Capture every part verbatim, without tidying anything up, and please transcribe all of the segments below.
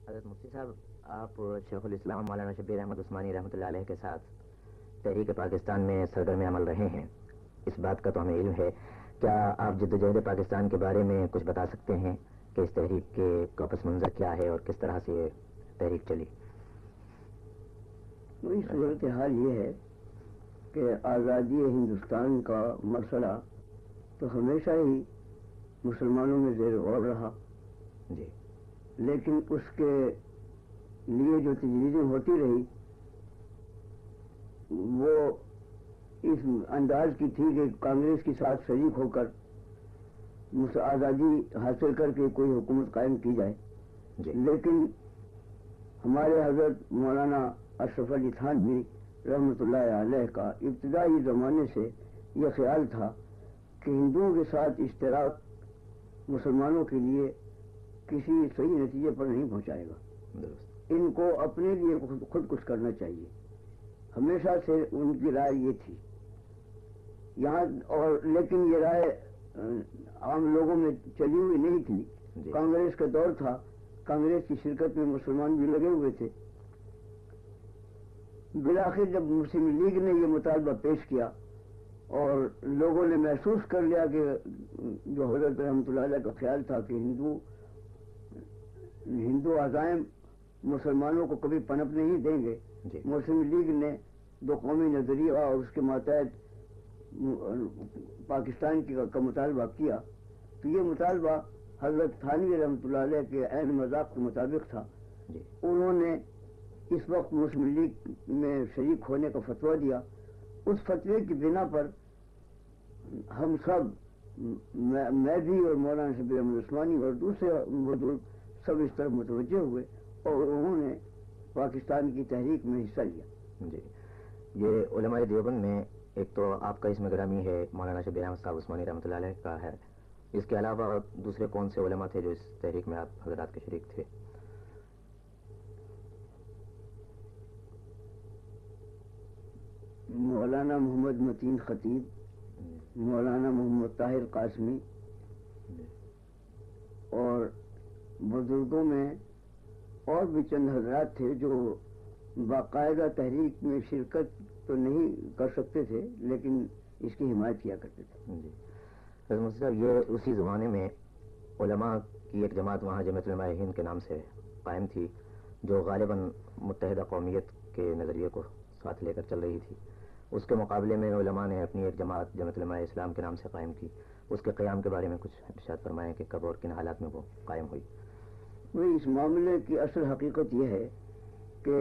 حضرت مفتی صاحب، آپ شیخ الاسلام مولانا شبیر احمد عثمانی رحمۃ اللہ علیہ کے ساتھ تحریک پاکستان میں سرگرم عمل رہے ہیں، اس بات کا تو ہمیں علم ہے. کیا آپ جد و جہد پاکستان کے بارے میں کچھ بتا سکتے ہیں کہ اس تحریک کے پس منظر کیا ہے اور کس طرح سے یہ تحریک چلی؟ وہی صورتحال یہ ہے کہ آزادی ہندوستان کا مسئلہ تو ہمیشہ ہی مسلمانوں میں زیر غور رہا جی، لیکن اس کے لیے جو تجویزیں ہوتی رہی وہ اس انداز کی تھی کہ کانگریس کے ساتھ شریک ہو کر آزادی حاصل کر کے کوئی حکومت قائم کی جائے. جی. لیکن ہمارے حضرت مولانا اشرف علی تھانوی رحمۃ اللہ علیہ کا ابتدائی زمانے سے یہ خیال تھا کہ ہندوؤں کے ساتھ اشتراک مسلمانوں کے لیے کسی صحیح نتیجے پر نہیں پہنچائے گا. ان کو اپنے لیے خود کچھ کرنا چاہیے. ہمیشہ سے ان کی رائے یہ تھی یہاں، اور لیکن یہ رائے عام لوگوں میں چلی ہوئی نہیں تھی. جی. کانگریس کا دور تھا، کانگریس کی شرکت میں مسلمان بھی لگے ہوئے تھے. بالآخر جب مسلم لیگ نے یہ مطالبہ پیش کیا اور لوگوں نے محسوس کر لیا کہ جو حضرت رحمۃ اللہ علیہ کا خیال تھا کہ ہندو ہندو عزائم مسلمانوں کو کبھی پنپ نہیں دیں گے، جی. مسلم مسلم لیگ نے دو قومی نظریہ اور اس کے ماتحت پاکستان کی کا مطالبہ کیا. تو یہ مطالبہ حضرت تھانوی رحمۃ اللہ علیہ کے عین مذاق کے مطابق تھا. جی. انہوں نے اس وقت مسلم لیگ میں شریک ہونے کا فتویٰ دیا. اس فتوے کی بنا پر ہم سب، میں بھی اور مولانا شبیر احمد عثمانی اور دوسرے بزرگ سب اس طرف متوجہ ہوئے اور انہوں نے پاکستان کی تحریک میں حصہ لیا. جی. یہ علماء دیوبند میں ایک تو آپ کا اسم گرامی ہے، مولانا شبیر احمد صاحب عثمانی رحمۃ اللہ علیہ کا ہے. اس کے علاوہ دوسرے کون سے علماء تھے جو اس تحریک میں آپ حضرات کے شریک تھے؟ مولانا محمد متین خطیب، مولانا محمد طاہر قاسمی، اور بزرگوں میں اور بھی چند حضرات تھے جو باقاعدہ تحریک میں شرکت تو نہیں کر سکتے تھے لیکن اس کی حمایت کیا کرتے تھے. جی. حضرت مفتی صاحب، یہ اسی زمانے میں علماء کی ایک جماعت وہاں جمعیت علماء ہند کے نام سے قائم تھی جو غالباً متحدہ قومیت کے نظریے کو ساتھ لے کر چل رہی تھی. اس کے مقابلے میں علماء نے اپنی ایک جماعت جمعیت علماء اسلام کے نام سے قائم کی. اس کے قیام کے بارے میں کچھ ارشاد فرمائیں کہ کب اور کن حالات میں وہ قائم ہوئی؟ وہی اس معاملے کی اصل حقیقت یہ ہے کہ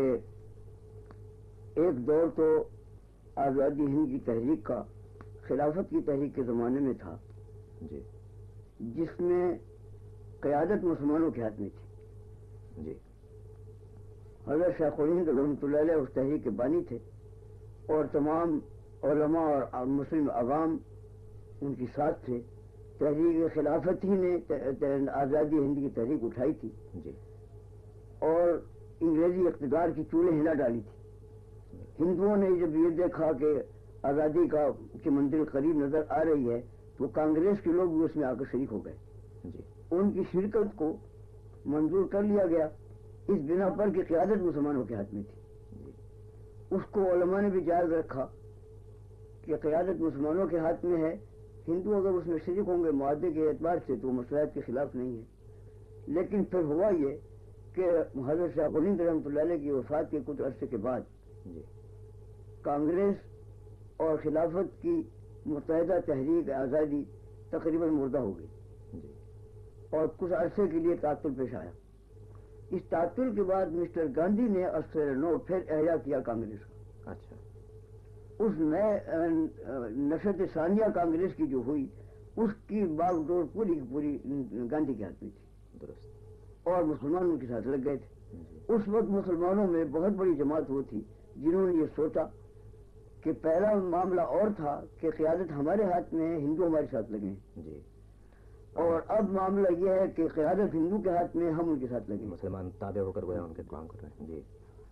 ایک دور تو آزادی ہند کی تحریک کا خلافت کی تحریک کے زمانے میں تھا، جی، جس میں قیادت مسلمانوں کے ہاتھ میں تھی. جی. حضرت شیخ الہند رحمۃ اللہ علیہ اس تحریک کے بانی تھے اور تمام علماء اور مسلم عوام ان کی ساتھ تھے. تحریک خلافت ہی نے آزادی ہند کی تحریک اٹھائی تھی، جی. اور انگریزی اقتدار کی چولیں ہلا ڈالی تھی. ہندوؤں نے جب یہ دیکھا کہ آزادی کا کی منزل قریب نظر آ رہی ہے تو کانگریس کے لوگ بھی اس میں آ کر شریک ہو گئے. جی. ان کی شرکت کو منظور کر لیا گیا اس بنا پر کہ قیادت مسلمانوں کے ہاتھ میں تھی. جی. اس کو علماء نے بھی جائز رکھا کہ قیادت مسلمانوں کے ہاتھ میں ہے، ہندو اگر اس میں شریک ہوں گے معاہدے کے اعتبار سے تو مصالحت کے خلاف نہیں ہے. لیکن پھر ہوا یہ کہ حضرت شیخ الہند رحمۃ اللہ علیہ کی وفات کے کچھ عرصے کے بعد جی. کانگریس اور خلافت کی متحدہ تحریک آزادی تقریباً مردہ ہو گئی. جی. اور کچھ عرصے کے لیے تعطل پیش آیا. اس تعطل کے بعد مسٹر گاندھی نے اثر نو پھر احیا کیا کانگریس کا. اچھا. اس نئے نشست ثانیہ کانگریس کی جو ہوئی اس کی باغ ڈور پوری کی پوری گاندھی کے ہاتھ میں تھی. درست. اور مسلمان ان کے ساتھ لگ گئے تھے. جی. اس وقت مسلمانوں میں بہت بڑی جماعت وہ تھی جنہوں نے یہ سوچا کہ پہلا معاملہ اور تھا کہ قیادت ہمارے ہاتھ میں ہے، ہندو ہمارے ساتھ لگے ہیں. جی. اور اب معاملہ یہ ہے کہ قیادت ہندو کے ہاتھ میں، ہم ان کے ساتھ لگے. مسلمان تابع ہو کر گئے، ان کے کام کر رہے ہیں. جی.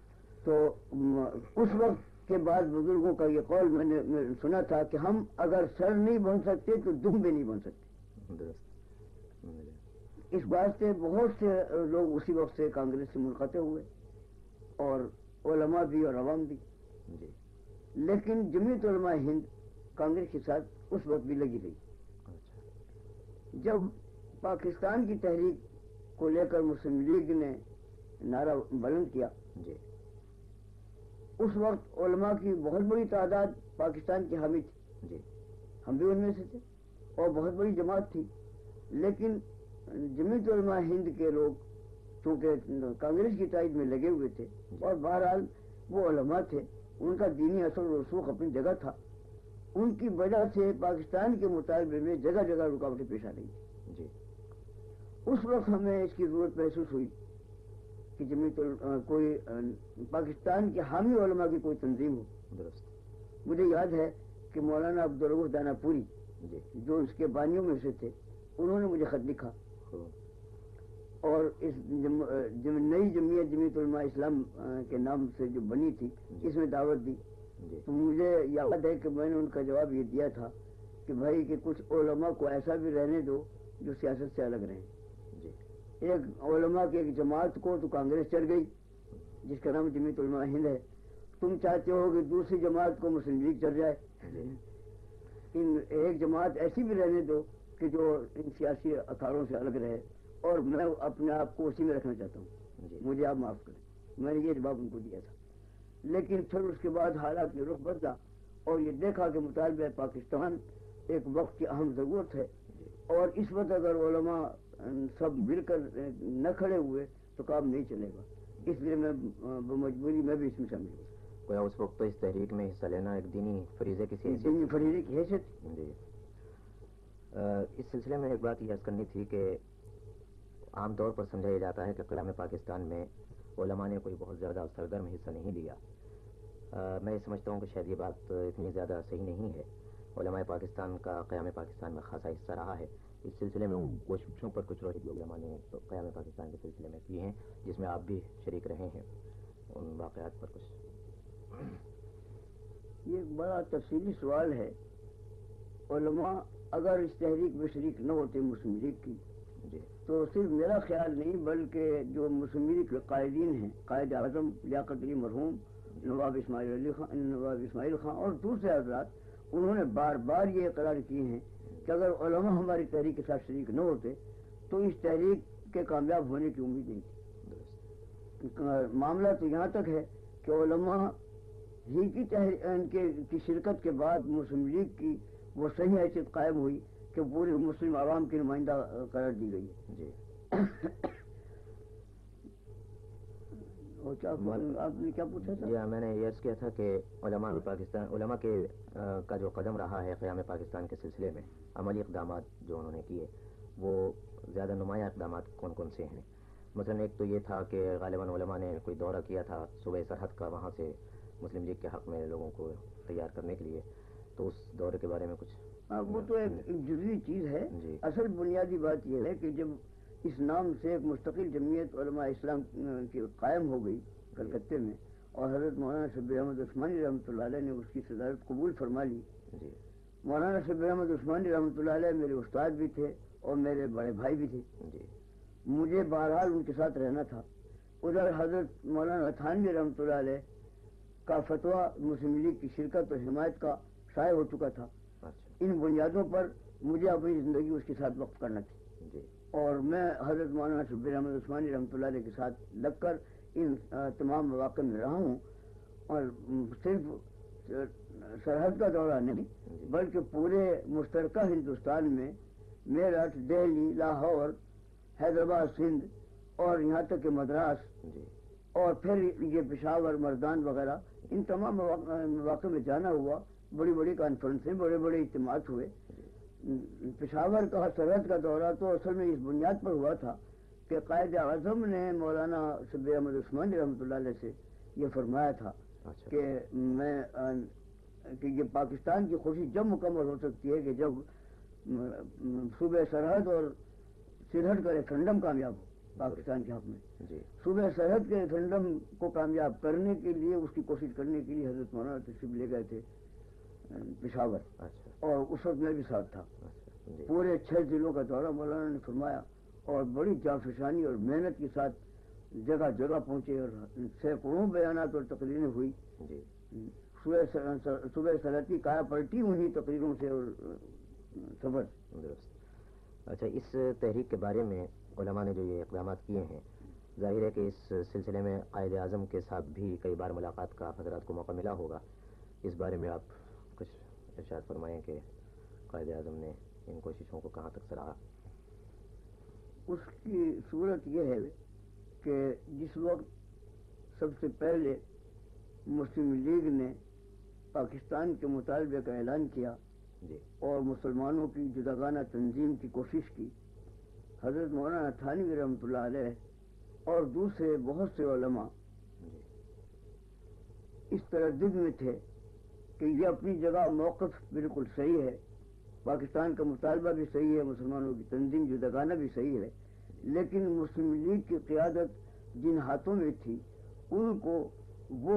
تو اس وقت کے بعد بزرگوں کا یہ قول میں نے سنا تھا کہ ہم اگر سر نہیں بن سکتے تو دم بھی نہیں بن سکتے. درست. اس واسطے بہت سے لوگ اسی وقت سے کانگریس سے منقطع ہوئے، اور علماء بھی اور عوام بھی. جی. لیکن جمعیت علماء ہند کانگریس کے ساتھ اس وقت بھی لگی رہی. اچھا. جب پاکستان کی تحریک کو لے کر مسلم لیگ نے نعرہ بلند کیا، جی. اس وقت علماء کی بہت بڑی تعداد پاکستان کی حامی تھی. جی. ہم بھی ان میں سے تھے، اور بہت بڑی جماعت تھی. لیکن جمعیت علماء ہند کے لوگ چونکہ کانگریس کی تائید میں لگے ہوئے تھے، اور بہرحال وہ علماء تھے، ان کا دینی اثر و رسوخ اپنی جگہ تھا، ان کی وجہ سے پاکستان کے مطالبے میں جگہ جگہ رکاوٹیں پیش آ رہی تھی. جی. اس وقت ہمیں اس کی ضرورت محسوس ہوئی کہ جمعیت کوئی پاکستان کے حامی علماء کی کوئی تنظیم ہو. درست. مجھے یاد ہے کہ مولانا عبدالرؤف دانا پوری، جی. جو اس کے بانیوں میں سے تھے، انہوں نے مجھے خط لکھا اور اس جم... جم... نئی جمعیت جمعیت علماء اسلام کے نام سے جو بنی تھی، اس میں دعوت دی. جی. تو مجھے یاد ہے کہ میں نے ان کا جواب یہ دیا تھا کہ بھائی کہ کچھ علماء کو ایسا بھی رہنے دو جو سیاست سے الگ رہیں. جی. ایک علماء کی ایک جماعت کو تو کانگریس چڑھ گئی جس کا نام جمعیت علماء ہند ہے، تم چاہتے ہو کہ دوسری جماعت کو مسلم لیگ چڑھ جائے. جی. ان ایک جماعت ایسی بھی رہنے دو کہ جو ان سیاسی اکھاڑوں سے الگ رہے، اور میں اپنے آپ کو اسی میں رکھنا چاہتا ہوں. جی. مجھے آپ معاف کریں، میں نے یہ جواب ان کو دیا تھا. لیکن پھر اس کے بعد حالات میں رخ بدلا، اور یہ دیکھا کہ مطالبہ پاکستان ایک وقت کی اہم ضرورت ہے، اور اس وقت اگر علماء سب مل کر نہ کھڑے ہوئے تو کام نہیں چلے گا. اس لیے میں بمجبوری میں بھی اس میں شامل ہوں. گویا اس وقت تو اس تحریک میں حصہ لینا ایک دینی فریضے کی حیثیت. دینی فریضے کی حیثیت. جی. اس سلسلے میں ایک بات یہ عرض کرنی تھی کہ عام طور پر سمجھا جاتا ہے کہ قیام پاکستان میں علماء نے کوئی بہت زیادہ سرگرم حصہ نہیں لیا. میں سمجھتا ہوں کہ شاید یہ بات اتنی زیادہ صحیح نہیں ہے. علماء پاکستان کا قیام پاکستان میں خاصا حصہ رہا ہے. اس سلسلے میں کوششوں پر کچھ روشنی علماء نے قیام پاکستان کے سلسلے میں کی ہیں، جس میں آپ بھی شریک رہے ہیں. ان واقعات پر کچھ. یہ ایک بڑا تفصیلی سوال ہے. علماء اگر اس تحریک میں شریک نہ ہوتے مسلم لیگ کی، جی، تو صرف میرا خیال نہیں بلکہ جو مسلم لیگ کے قائدین ہیں، قائد اعظم لیاقت علی مرحوم، نواب اسماعیل علی خان نواب اسماعیل خان اور دوسرے حضرات، انہوں نے بار بار یہ اقرار کیے ہیں کہ اگر علماء ہماری تحریک کے ساتھ شریک نہ ہوتے تو اس تحریک کے کامیاب ہونے کی امید نہیں تھی. معاملہ تو یہاں تک ہے کہ علماء ہی کی تحریک کی شرکت کے بعد مسلم لیگ کی وہ صحیح حیثیت قائم ہوئی کہ پوری مسلم عوام کی نمائندہ قرار دی گئی. جی. آپ نے کیا پوچھا تھا؟ جی میں نے یہ عرض کیا تھا کہ علماء پاکستان علماء کے کا جو قدم رہا ہے قیام پاکستان کے سلسلے میں، عملی اقدامات جو انہوں نے کیے، وہ زیادہ نمایاں اقدامات کون کون سے ہیں؟ مثلا ایک تو یہ تھا کہ غالباً علماء نے کوئی دورہ کیا تھا صوبہ سرحد کا، وہاں سے مسلم لیگ کے حق میں لوگوں کو تیار کرنے کے لیے. تو اس دورے کے بارے میں کچھ. وہ تو ایک جزوی چیز ہے. جی. اصل بنیادی بات یہ ہے کہ جب اس نام سے ایک مستقل جمعیت علماء اسلام کی قائم ہو گئی کلکتے میں، اور حضرت مولانا شبیر احمد عثمانی رحمۃ اللہ علیہ نے اس کی صدارت قبول فرما لی. جی. مولانا شبیر احمد عثمانی رحمۃ اللہ علیہ میرے استاد بھی تھے اور میرے بڑے بھائی بھی تھے. جی. مجھے بہرحال ان کے ساتھ رہنا تھا. ادھر حضرت مولانا تھانوی رحمۃ اللہ علیہ کا فتویٰ مسلم لیگ کی شرکت اور حمایت کا شائع ہو چکا تھا. ان بنیادوں پر مجھے اپنی زندگی اس کے ساتھ وقف کرنا تھی. جی. اور میں حضرت مولانا شبیر احمد عثمانی رحمۃ اللہ علیہ کے ساتھ لگ کر ان تمام مواقع میں رہا ہوں، اور صرف سرحد کا دورہ نہیں بلکہ پورے مشترکہ ہندوستان میں میرٹھ، دہلی، لاہور، حیدرآباد، سندھ اور یہاں تک کہ مدراس، جی. اور پھر یہ پشاور، مردان وغیرہ، ان تمام مواقع میں جانا ہوا. بڑی بڑی کانفرنسیں، بڑے بڑے اجتماعات ہوئے. پشاور کا سرحد کا دورہ تو اصل میں اس بنیاد پر ہوا تھا کہ قائد اعظم نے مولانا شبیر احمد عثمانی رحمۃ اللہ علیہ سے یہ فرمایا تھا کہ میں کہ یہ پاکستان کی خوشی جب مکمل ہو سکتی ہے کہ جب صوبہ سرحد اور سرحد کا ریفرنڈم کامیاب ہو پاکستان کے حق میں. جی. صوبہ سرحد کے ریفرنڈم کو کامیاب کرنے کے لیے اس کی کوشش کرنے کے لیے حضرت مولانا تشریف لے گئے تھے پشاور. اچھا. اور اس وقت میں بھی ساتھ تھا. اچھا. جی. پورے چھ ضلعوں کا دورہ مولانا نے فرمایا اور بڑی جافشانی اور محنت کے ساتھ جگہ جگہ پہنچے اور سینکڑوں بیانات اور تقریریں ہوئی. جی صبح صبح سلطی کایا پلٹی انہیں تقریروں سے اور سفر. درست. اچھا، اس تحریک کے بارے میں علماء نے جو یہ اقدامات کیے ہیں، ظاہر ہے کہ اس سلسلے میں قائد اعظم کے ساتھ بھی کئی بار ملاقات کا حضرات کو موقع ملا ہوگا. اس بارے میں آپ کچھ ارشاد فرمائیں کہ قائد اعظم نے ان کوششوں کو کہاں تک سراہا. اس کی صورت یہ ہے کہ جس وقت سب سے پہلے مسلم لیگ نے پاکستان کے مطالبے کا اعلان کیا جی اور مسلمانوں کی جداگانہ تنظیم کی کوشش کی، حضرت مولانا تھانوی رحمۃ اللہ علیہ اور دوسرے بہت سے علماء جی اس تردد میں تھے کہ یہ اپنی جگہ موقف بالکل صحیح ہے، پاکستان کا مطالبہ بھی صحیح ہے، مسلمانوں کی تنظیم جداگانہ بھی صحیح ہے، لیکن مسلم لیگ کی قیادت جن ہاتھوں میں تھی ان کو وہ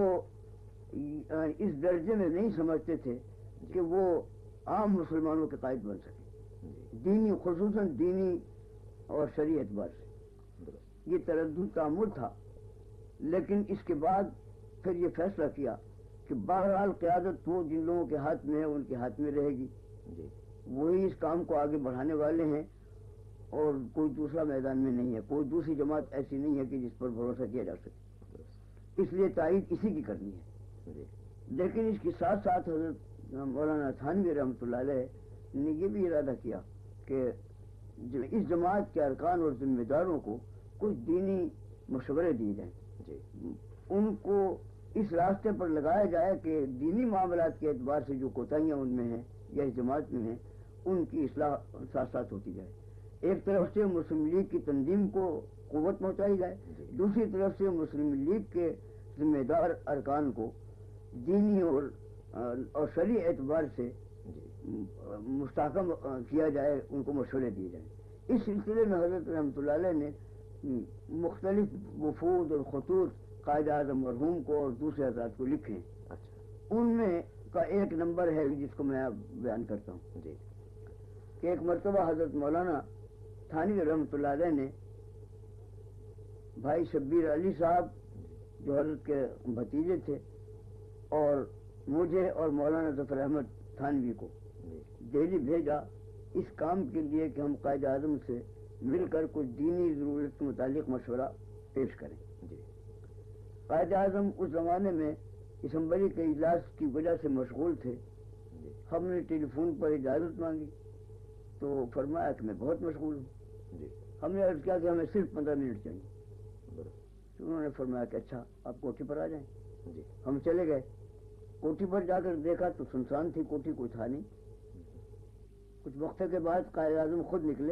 اس درجے میں نہیں سمجھتے تھے کہ وہ عام مسلمانوں کے قائد بن سکے، دینی خصوصاً دینی اور شرعی اعتبار سے یہ تردد تعمل تھا. لیکن اس کے بعد پھر یہ فیصلہ کیا کہ بہرحال قیادت وہ جن لوگوں کے ہاتھ میں ہے ان کے ہاتھ میں رہے گی، جی وہی اس کام کو آگے بڑھانے والے ہیں اور کوئی دوسرا میدان میں نہیں ہے، کوئی دوسری جماعت ایسی نہیں ہے کہ جس پر بھروسہ کیا جا سکے، اس لیے تائید اسی کی کرنی ہے. جی لیکن اس کے ساتھ ساتھ حضرت مولانا تھانوی رحمۃ اللہ علیہ نے یہ بھی ارادہ کیا کہ اس جماعت کے ارکان اور ذمہ داروں کو کچھ دینی مشورے دیے جائیں، جی ان کو اس راستے پر لگایا جائے کہ دینی معاملات کے اعتبار سے جو کوتاہیاں ان میں ہیں یا اس جماعت میں ہیں ان کی اصلاح ساتھ ساتھ ہوتی جائے. ایک طرف سے مسلم لیگ کی تنظیم کو قوت پہنچائی جائے، دوسری طرف سے مسلم لیگ کے ذمہ دار ارکان کو دینی اور اور شرعی اعتبار سے مستحکم کیا جائے، ان کو مشورے دیے جائیں. اس سلسلے میں حضرت رحمۃ اللہ علیہ نے مختلف وفود اور خطوط قائد اعظم مرحوم کو اور دوسرے حضرات کو لکھے. اچھا ان میں کا ایک نمبر ہے جس کو میں اب بیان کرتا ہوں جی کہ ایک مرتبہ حضرت مولانا تھانوی رحمۃ اللہ علیہ نے بھائی شبیر علی صاحب جو حضرت کے بھتیجے تھے اور مجھے اور مولانا ظفر احمد تھانوی کو جی دہلی بھیجا اس کام کے لیے کہ ہم قائد اعظم سے مل کر کچھ دینی ضرورت کے متعلق مشورہ پیش کریں. جی قائد اعظم اس زمانے میں اسمبلی کے اجلاس کی وجہ سے مشغول تھے. جی ہم نے ٹیلی فون پر اجازت مانگی تو فرمایا کہ میں بہت مشغول ہوں. جی ہم نے عرض کیا کہ ہمیں صرف پندرہ منٹ چاہیے. درست. تو انہوں نے فرمایا کہ اچھا آپ کوٹھی پر آ جائیں. جی ہم چلے گئے، کوٹھی پر جا کر دیکھا تو سنسان تھی کوٹھی، کوئی تھا نہیں. کچھ وقت کے بعد قائد اعظم خود نکلے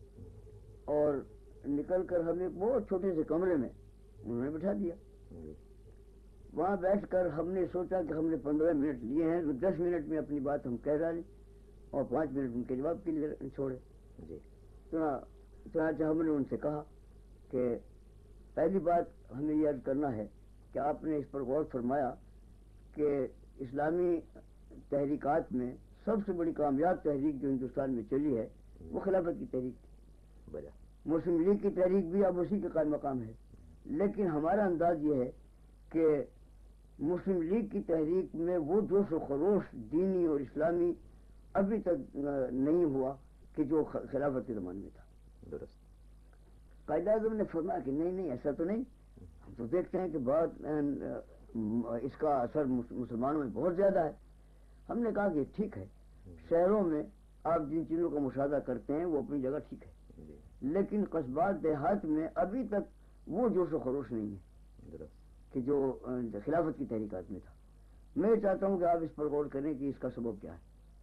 اور نکل کر ہمیں بہت چھوٹے سے کمرے میں انہوں نے بٹھا دیا. جی وہاں بیٹھ کر ہم نے سوچا کہ ہم نے پندرہ منٹ لیے ہیں تو دس منٹ میں اپنی بات ہم کہہ ڈالیں اور پانچ منٹ ان کے جواب کے لیے چھوڑے. جی چنانچہ ہم نے ان سے کہا کہ پہلی بات ہمیں یہ عرض کرنا ہے کہ آپ نے اس پر غور فرمایا کہ اسلامی تحریکات میں سب سے بڑی کامیاب تحریک جو ہندوستان میں چلی ہے وہ خلافت کی تحریک تھی. بجا مسلم لیگ کی تحریک بھی اب اسی کے قائم مقام ہے، لیکن ہمارا انداز یہ ہے کہ مسلم لیگ کی تحریک میں وہ جوش و خروش دینی اور اسلامی ابھی تک نہیں ہوا کہ جو خلافت کے زمانے میں تھا. درست. قائد اعظم نے فرمایا کہ نہیں نہیں ایسا تو نہیں، ہم تو دیکھتے ہیں کہ بہت اس کا اثر مسلمانوں میں بہت زیادہ ہے. ہم نے کہا کہ ٹھیک ہے، شہروں میں آپ جن چیزوں کا مشاہدہ کرتے ہیں وہ اپنی جگہ ٹھیک ہے، لیکن قصبات دیہات میں ابھی تک وہ جوش و خروش نہیں ہے درست. کہ جو خلافت کی تحریکات میں تھا. میں چاہتا ہوں کہ آپ اس پر غور کریں کہ اس کا سبب کیا ہے.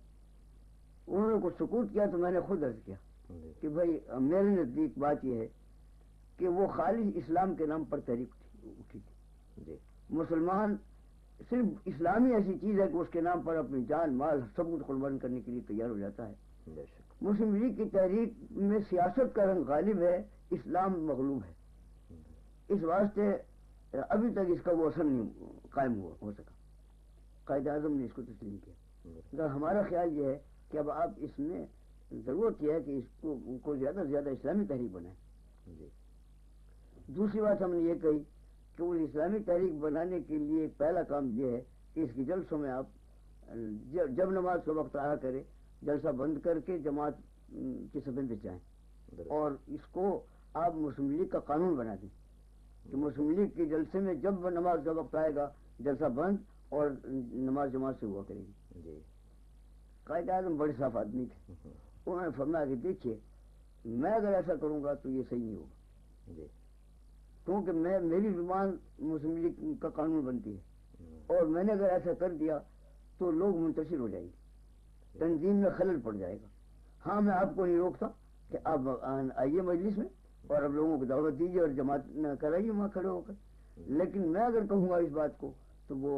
انہوں نے کچھ سکوت کیا تو میں نے خود عرض کیا کہ بھائی میرے نزدیک بات یہ ہے کہ وہ خالص اسلام کے نام پر تحریک اٹھی تھی. جی مسلمان صرف اسلامی ایسی چیز ہے کہ اس کے نام پر اپنی جان مال سب کچھ قربان کرنے کے لیے تیار ہو جاتا ہے. بے شک. مسلم لیگ کی تحریک میں سیاست کا رنگ غالب ہے، اسلام مغلوب ہے. اس واسطے ابھی تک اس کا وہ اثر نہیں قائم ہوا ہو سکا. قائد اعظم نے اس کو تسلیم کیا. اگر ہمارا خیال یہ ہے کہ اب آپ اس میں ضرورت یہ ہے کہ اس کو کو زیادہ سے زیادہ اسلامی تحریک بنائیں. جی دوسری بات ہم نے یہ کہی کہ وہ اسلامی تحریک بنانے کے لیے پہلا کام یہ ہے کہ اس کی جلسوں میں آپ جب نماز کا وقت آیا کرے جلسہ بند کر کے جماعت کی صفیں پہ جائیں، اور اس کو آپ مسلم لیگ کا قانون بنا دیں کہ مسلم لیگ کے جلسے میں جب نماز کا وقت آئے گا جلسہ بند اور نماز جماعت سے ہوا کرے گی. جی قائد اعظم بڑے صاف آدمی تھے، انہوں نے فرمایا کہ دیکھیے میں اگر ایسا کروں گا تو یہ صحیح نہیں ہوگا، جی کیونکہ میں میری زبان مسلم لیگ کا قانون بنتی ہے، اور میں نے اگر ایسا کر دیا تو لوگ منتشر ہو جائیں گے، تنظیم میں خلل پڑ جائے گا. ہاں میں آپ کو نہیں روکتا کہ آپ آئیے مجلس میں اور اب لوگوں کو دعوت دیجیے اور جماعت کرائیے وہاں کھڑے ہو کر، لیکن میں اگر کہوں گا اس بات کو تو وہ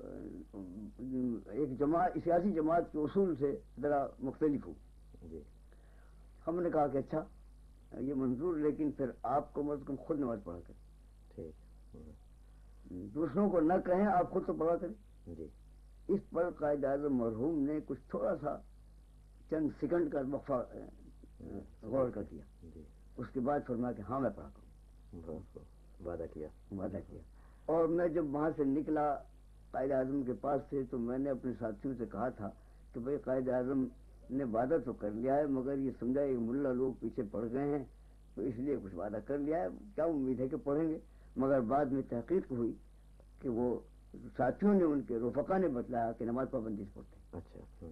ایک جماعت سیاسی جماعت کے اصول سے ذرا مختلف ہو. جی ہم نے کہا کہ اچھا یہ منظور، لیکن پھر آپ کو مت خود نماز پڑھا کریں، ٹھیک، دوسروں کو نہ کہیں، آپ خود تو پڑھا کریں. جی اس پر قائد اعظم مرحوم نے کچھ تھوڑا سا چند سیکنڈ کا وقفہ غور کا کیا، جی اس کے بعد فرمایا کہ ہاں میں پڑھا کروں، وعدہ کیا وعدہ کیا. اور میں جب وہاں سے نکلا قائد اعظم کے پاس سے تو میں نے اپنے ساتھیوں سے کہا تھا کہ بھائی قائد اعظم نے وعدہ تو کر لیا ہے، مگر یہ سمجھا یہ ملا لوگ پیچھے پڑ گئے ہیں تو اس لیے کچھ وعدہ کر لیا ہے، کیا امید ہے کہ پڑھیں گے. مگر بعد میں تحقیق ہوئی کہ وہ ساتھیوں نے، ان کے رفقا نے بتلایا کہ نماز پابندی سے پڑھتے ہیں. اچھا،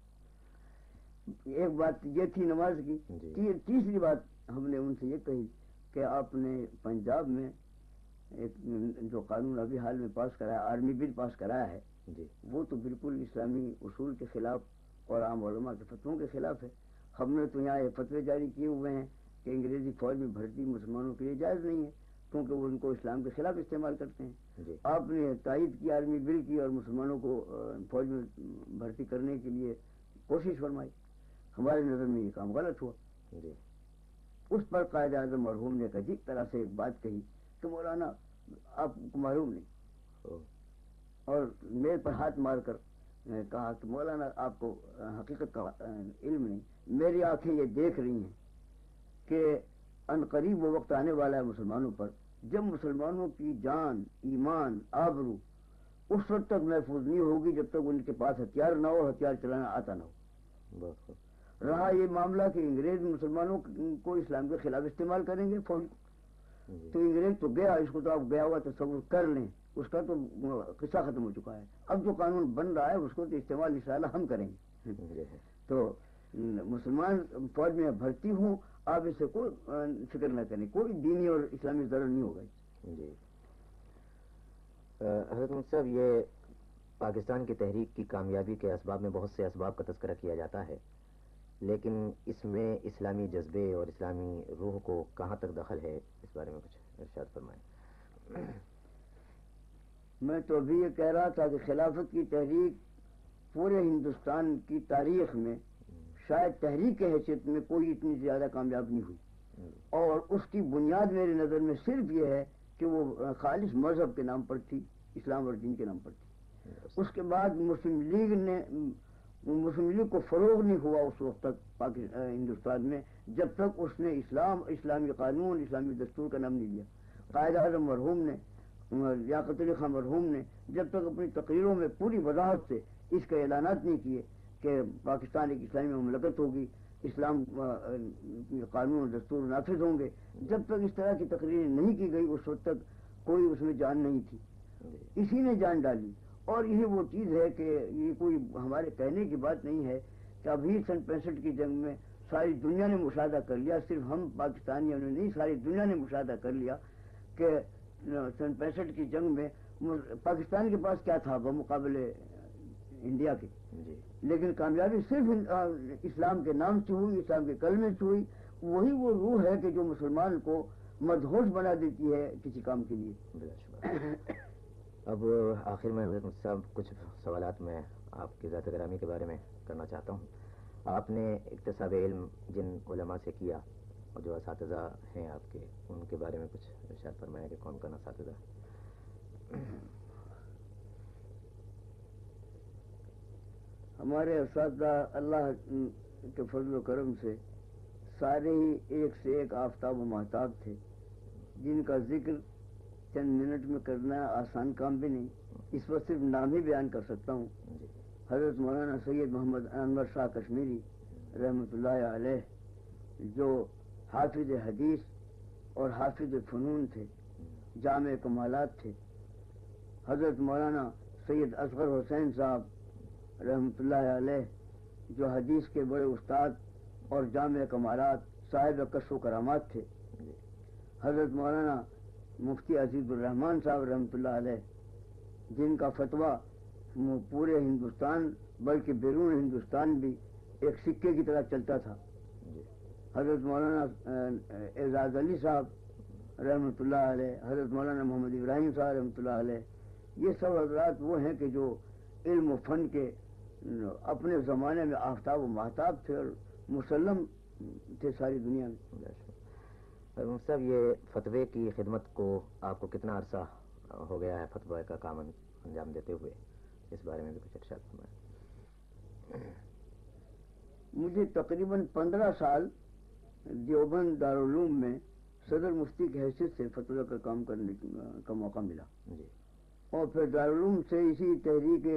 ایک بات یہ تھی نماز کی. جی. تیسری بات ہم نے ان سے یہ کہی کہ آپ نے پنجاب میں ایک جو قانون ابھی حال میں پاس کرایا، آرمی بل پاس کرایا ہے، جی وہ تو بالکل اسلامی اصول کے خلاف اور عام علماء کے فتووں کے خلاف ہے. ہم نے تو یہاں یہ فتوے جاری کیے ہوئے ہیں کہ انگریزی فوج میں بھرتی مسلمانوں کے لیے جائز نہیں ہے کیونکہ وہ ان کو اسلام کے خلاف استعمال کرتے ہیں. جی آپ نے تائید کی آرمی بل کی اور مسلمانوں کو فوج میں بھرتی کرنے کے لیے کوشش فرمائی. ہمارے نظر میں یہ کام غلط ہوا. جی اس پر قائد اعظم مرحوم نے ایک عجیب طرح سے ایک بات کہی کہ مولانا آپ کو معلوم نہیں، اور میرے پر ہاتھ مار کر کہا کہ مولانا آپ کو حقیقت کا علم نہیں. میری آنکھیں یہ دیکھ رہی ہیں کہ ان قریب وہ وقت آنے والا ہے مسلمانوں پر جب مسلمانوں کی جان، ایمان، آبرو اس وقت تک محفوظ نہیں ہوگی جب تک ان کے پاس ہتھیار نہ ہو، ہتھیار چلانا آتا نہ ہو. رہا یہ معاملہ کہ انگریز مسلمانوں کو اسلام کے خلاف استعمال کریں گے فوج، تو انگریز تو گیا، اس کو تو آپ گیا ہوا تصور کر لیں، اس کا تو قصہ ختم ہو چکا ہے. اب جو قانون بن رہا ہے اس کو تو استعمال انشاءاللہ ہم کریں گے. تو مسلمان فوج میں بھرتی ہوں، آپ اس سے کوئی فکر نہ کریں، کوئی دینی اور اسلامی ضرر نہیں ہوگا. جی حضرت مفتی صاحب، یہ پاکستان کی تحریک کی کامیابی کے اسباب میں بہت سے اسباب کا تذکرہ کیا جاتا ہے، لیکن اس میں اسلامی جذبے اور اسلامی روح کو کہاں تک دخل ہے، اس بارے میں کچھ ارشاد فرمائیں. میں تو ابھی یہ کہہ رہا تھا کہ خلافت کی تحریک پورے ہندوستان کی تاریخ میں شاید تحریک کی حیثیت میں کوئی اتنی زیادہ کامیاب نہیں ہوئی، اور اس کی بنیاد میرے نظر میں صرف یہ ہے کہ وہ خالص مذہب کے نام پر تھی، اسلام اور دین کے نام پر تھی. اس کے بعد مسلم لیگ نے مسلم لیگ کو فروغ نہیں ہوا اس وقت تک پاکستان ہندوستان میں جب تک اس نے اسلام، اسلامی قانون، اسلامی دستور کا نام نہیں لیا. قائد اعظم مرحوم نے، لیاقت علی خان مرحوم نے جب تک اپنی تقریروں میں پوری وضاحت سے اس کے اعلانات نہیں کیے کہ پاکستان ایک اسلامی مملکت ہوگی، اسلام قانون اور دستور نافذ ہوں گے، جب تک اس طرح کی تقریریں نہیں کی گئی اس وقت تک کوئی اس میں جان نہیں تھی. اسی نے جان ڈالی، اور یہی وہ چیز ہے کہ یہ کوئی ہمارے کہنے کی بات نہیں ہے کہ ابھی سن پینسٹھ کی جنگ میں ساری دنیا نے مشاہدہ کر لیا، صرف ہم پاکستانیوں نے نہیں، ساری دنیا نے مشاہدہ کر لیا کہ سن پینسٹھ کی جنگ میں پاکستان کے پاس کیا تھا بمقابلے انڈیا کے. لیکن کامیابی صرف اسلام کے نام سے ہوئی، اسلام کے کلمے سے ہوئی. وہی وہ روح ہے کہ جو مسلمان کو مدہوش بنا دیتی ہے کسی کام کے لیے. اب آخر میں حضرت مفتی صاحب کچھ سوالات میں آپ کی ذات گرامی کے بارے میں کرنا چاہتا ہوں. آپ نے اکتساب علم جن علماء سے کیا اور جو اساتذہ ہیں آپ کے، ان کے بارے میں کچھ ارشاد فرمایا کہ کون کون اساتذہ؟ ہمارے اساتذہ اللہ کے فضل و کرم سے سارے ہی ایک سے ایک آفتاب و مہتاب تھے، جن کا ذکر چند منٹ میں کرنا آسان کام بھی نہیں، اس وقت صرف نام ہی بیان کر سکتا ہوں۔ حضرت مولانا سید محمد انور شاہ کشمیری رحمۃ اللہ علیہ، جو حافظ حدیث اور حافظ فنون تھے، جامع کمالات تھے۔ حضرت مولانا سید اصغر حسین صاحب رحمۃ اللہ علیہ، جو حدیث کے بڑے استاد اور جامع کمالات صاحب کشف و کرامات تھے۔ حضرت مولانا مفتی عزیز الرحمان صاحب رحمۃ اللہ علیہ، جن کا فتویٰ پورے ہندوستان بلکہ بیرون ہندوستان بھی ایک سکے کی طرح چلتا تھا۔ حضرت مولانا اعزاز علی صاحب رحمۃ اللہ علیہ، حضرت مولانا محمد ابراہیم صاحب رحمۃ اللہ علیہ، یہ سب حضرات وہ ہیں کہ جو علم و فن کے اپنے زمانے میں آفتاب و مہتاب تھے اور مسلم تھے ساری دنیا میں۔ مفتی صاحب، یہ فتوے کی خدمت کو آپ کو کتنا عرصہ ہو گیا ہے فتوے کا کام انجام دیتے ہوئے؟ اس بارے میں بھی کچھ ارشاد فرمائیں۔ مجھے تقریباً پندرہ سال دیوبند دارالعلوم میں صدر مفتی کی حیثیت سے فتویٰ کا کام کرنے کا موقع ملا، جی، اور پھر دارالعلوم سے اسی تحریک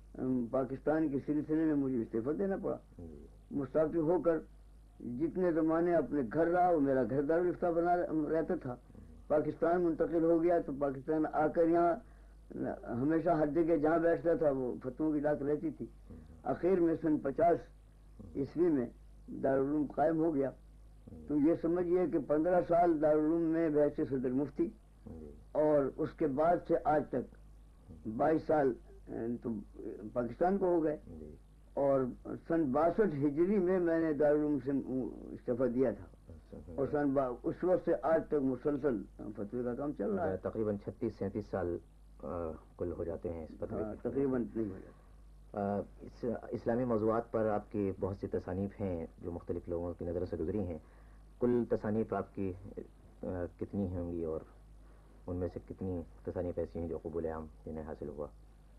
پاکستان کے سلسلے میں مجھے استعفیٰ دینا پڑا۔ جی، مستعفی ہو کر جتنے زمانے اپنے گھر رہا، وہ میرا گھر دارالفتہ بنا رہتا تھا۔ پاکستان منتقل ہو گیا تو پاکستان آ کر یہاں ہمیشہ ہر جگہ جہاں بیٹھتا تھا وہ فتووں کی ڈاک رہتی تھی۔ آخر میں سن پچاس عیسوی میں دارالعلوم قائم ہو گیا، تو یہ سمجھیے کہ پندرہ سال دارالعلوم میں بحیثیت صدر مفتی، اور اس کے بعد سے آج تک بائیس سال تو پاکستان کو ہو گئے، اور سن باسٹھ ہجری میں میں نے دارالعلوم سے استعفیٰ دیا تھا، اور سن اس وقت سے آج تک مسلسل فتوے کا کام چل رہا ہے۔ تقریباً چھتیس سینتیس سال کل ہو جاتے ہیں اس فتوے کے۔ تقریباً نہیں ہو جاتا۔ اس اسلامی موضوعات پر آپ کی بہت سی تصانیف ہیں جو مختلف لوگوں کی نظروں سے گزری ہیں۔ کل تصانیف آپ کی کتنی ہوں گی، اور ان میں سے کتنی تصانیف ایسی ہیں جو قبول عام جنہیں حاصل ہوا؟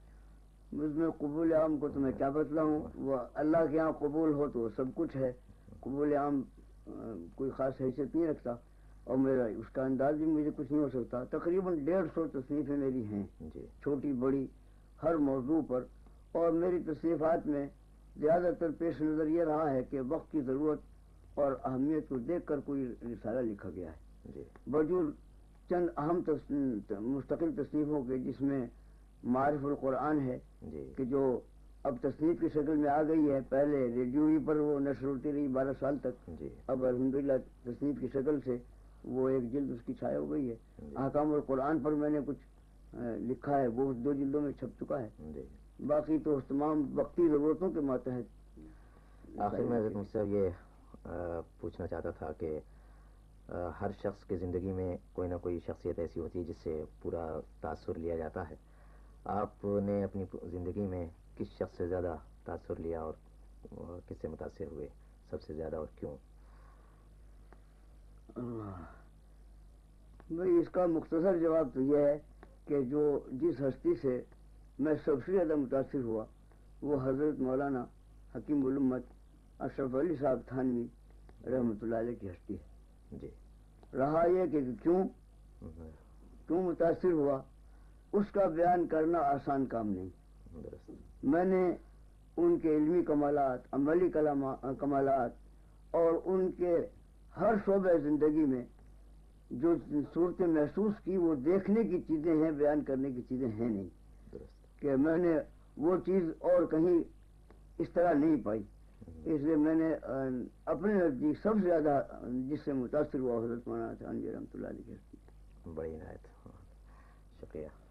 مجھ میں قبول عام کو تو میں کیا بتلاؤں، وہ اللہ کے یہاں قبول ہو تو سب کچھ ہے۔ قبول عام کوئی خاص حیثیت نہیں رکھتا، اور میرا اس کا انداز بھی مجھے کچھ نہیں ہو سکتا۔ تقریباً ڈیڑھ سو تصنیفیں میری ہیں، جی، چھوٹی بڑی ہر موضوع پر، اور میری تصنیفات میں زیادہ تر پیش نظر یہ رہا ہے کہ وقت کی ضرورت اور اہمیت کو دیکھ کر کوئی رسالہ لکھا گیا ہے، جی، بجز چند اہم مستقل تصنیفوں کے، جس میں معارف القرآن ہے، جی، کہ جو اب تصنیف کی شکل میں آ گئی ہے۔ پہلے ریڈیو ہی پر وہ نشر ہوتی رہی بارہ سال تک، جی، اب الحمدللہ تصنیف کی شکل سے وہ ایک جلد اس کی چھایا ہو گئی ہے۔ احکام القرآن پر میں نے کچھ لکھا ہے، وہ دو جلدوں میں چھپ چکا ہے۔ جی۔ باقی تو تمام وقتی ضرورتوں کے ماتحت۔ آخر میں حضرت مفتی صاحب یہ پوچھنا چاہتا تھا کہ ہر شخص کی زندگی میں کوئی نہ کوئی شخصیت ایسی ہوتی ہے جس سے پورا تاثر لیا جاتا ہے۔ آپ نے اپنی زندگی میں کس شخص سے زیادہ تاثر لیا، اور کس سے متاثر ہوئے سب سے زیادہ، اور کیوں؟ بھائی اس کا مختصر جواب تو یہ ہے کہ جو جس ہستی سے میں سب سے زیادہ متاثر ہوا وہ حضرت مولانا حکیم الامت اشرف علی صاحب تھانوی رحمۃ اللہ علیہ کی ہستی ہے۔ جی، رہا یہ کہ کیوں کیوں متاثر ہوا، اس کا بیان کرنا آسان کام نہیں۔ درست۔ میں نے ان کے علمی کمالات، عملی کمالات اور ان کے ہر شعبہ زندگی میں جو صورتیں محسوس کی، وہ دیکھنے کی چیزیں ہیں، بیان کرنے کی چیزیں ہیں نہیں، درست۔ کہ میں نے وہ چیز اور کہیں اس طرح نہیں پائی۔ اس لیے میں نے اپنے نزدیک سب سے زیادہ جس سے متاثر ہوا حضرت مولانا تھانوی رحمۃ اللہ علیہ کی ہستی۔ بڑی عنایت، شکریہ۔